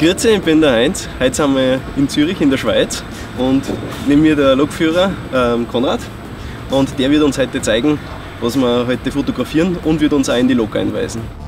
Grüezi, ich bin der Heinz. Heute sind wir in Zürich in der Schweiz und neben mir der Lokführer Konrad. Und der wird uns heute zeigen, was wir heute fotografieren und wird uns auch in die Lok einweisen.